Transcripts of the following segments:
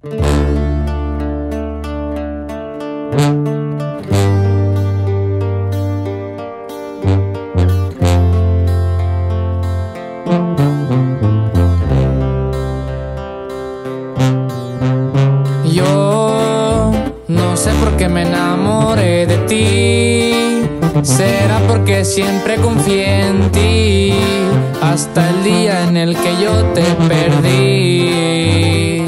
Yo no sé por qué me enamoré de ti. Será porque siempre confié en ti, hasta el día en el que yo te perdí.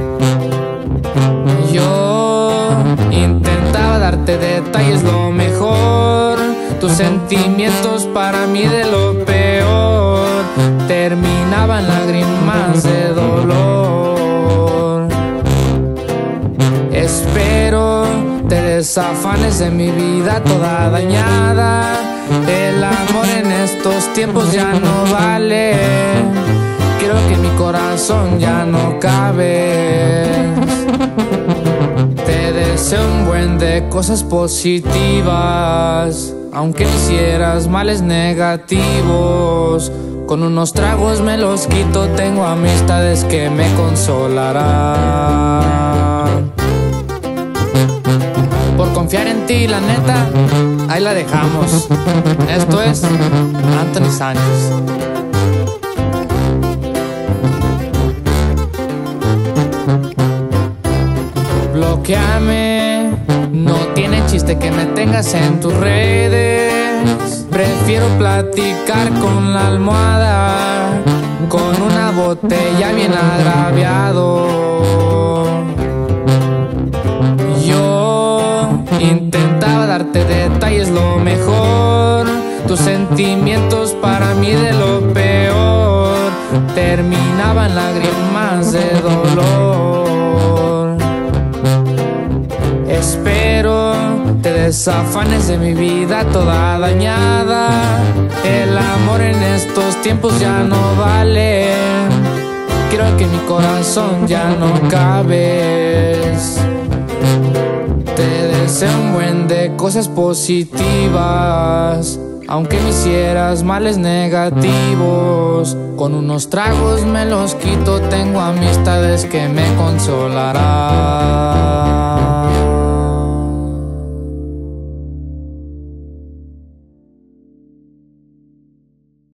Yo intentaba darte detalles lo mejor, tus sentimientos para mí de lo peor terminaban lágrimas de dolor. Espero te desafanes de mi vida toda dañada. El amor en estos tiempos ya no vale. Creo que mi corazón ya no cabe. Te deseo un buen de cosas positivas, aunque hicieras males negativos. Con unos tragos me los quito, tengo amistades que me consolarán. Por confiar en ti, la neta, ahí la dejamos. Esto es Anthony Sánchez. Bloqueame, no tiene chiste que me tengas en tus redes. Prefiero platicar con la almohada, con una botella bien agraviado. Yo intentaba darte detalles lo mejor, tus sentimientos para mí de lo peor terminaban lágrimas de dolor. Espero te desafanes de mi vida toda dañada. El amor en estos tiempos ya no vale. Creo que en mi corazón ya no cabes. Te deseo un buen de cosas positivas, aunque me hicieras males negativos. Con unos tragos me los quito, tengo amistades que me consolarán.